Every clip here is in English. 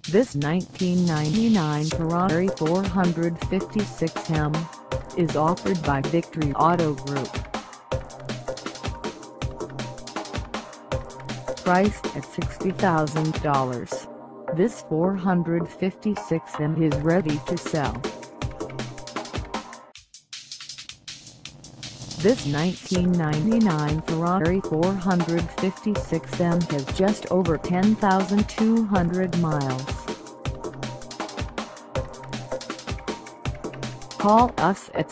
This 1999 Ferrari 456M is offered by Victory Auto Group. Priced at $60,000, this 456M is ready to sell. This 1999 Ferrari 456M has just over 10,200 miles. Call us at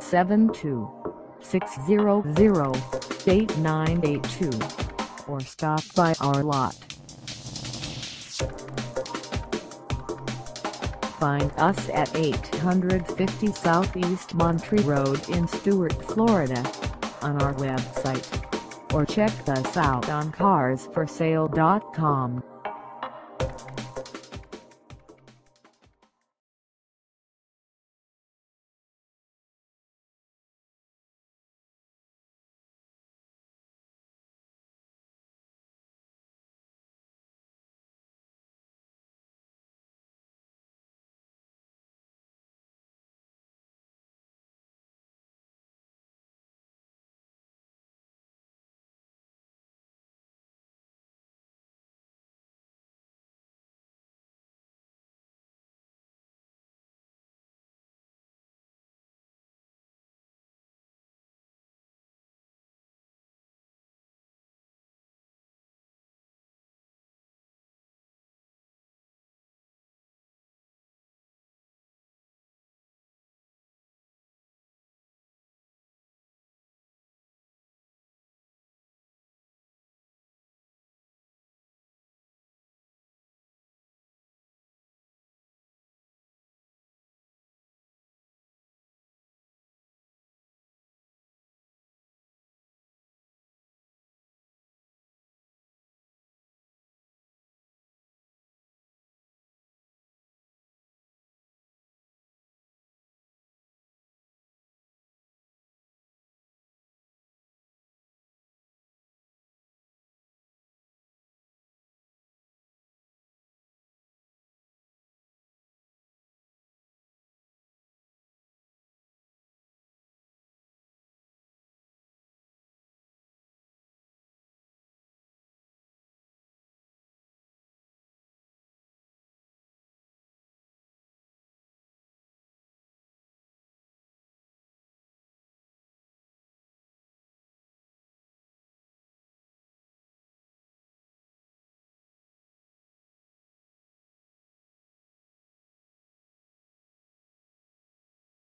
772-600-8982 or stop by our lot. Find us at 850 Southeast Monterey Road in Stuart, Florida, on our website, or check us out on carsforsale.com.